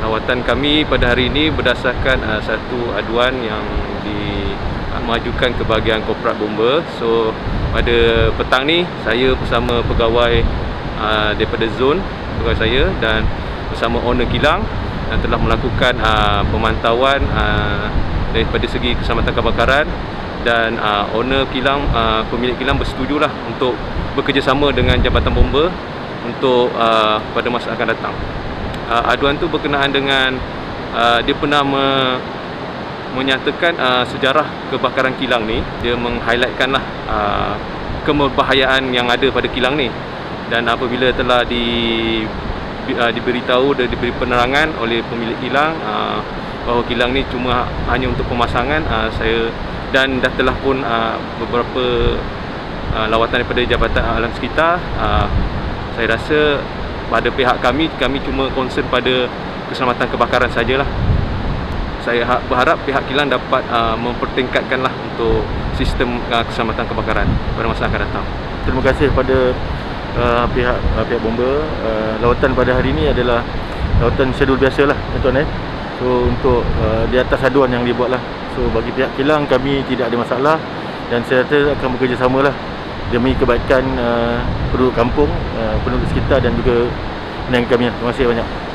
Lawatan kami pada hari ini berdasarkan satu aduan yang dimajukan ke bahagian Korporat Bomba. So pada petang ni saya bersama pegawai daripada zon, pegawai saya dan bersama owner kilang telah melakukan pemantauan daripada segi keselamatan kebakaran, dan owner kilang, pemilik kilang bersetujulah untuk bekerjasama dengan Jabatan Bomba untuk pada masa akan datang. Aduan tu berkenaan dengan dia pernah menyatakan sejarah kebakaran kilang ni. Dia meng-highlightkanlah kemebahayaan yang ada pada kilang ni, dan apabila telah diberitahu dan diberi penerangan oleh pemilik kilang bahawa kilang ni cuma hanya untuk pemasangan, saya dan dah telah pun beberapa lawatan daripada Jabatan Alam Sekitar, saya rasa pada pihak kami cuma concern pada keselamatan kebakaran sajalah. Saya berharap pihak kilang dapat mempertingkatkanlah untuk sistem keselamatan kebakaran pada masa akan datang. Terima kasih pada pihak bomba. Lawatan pada hari ini adalah lawatan schedule biasalah, tuan-tuan. So untuk di atas aduan yang dibuatlah. So bagi pihak kilang kami tidak ada masalah, dan saya rasa akan bekerjasamalah demi kebaikan penduduk kampung, penduduk sekitar dan juga penyangga kami. Terima kasih banyak.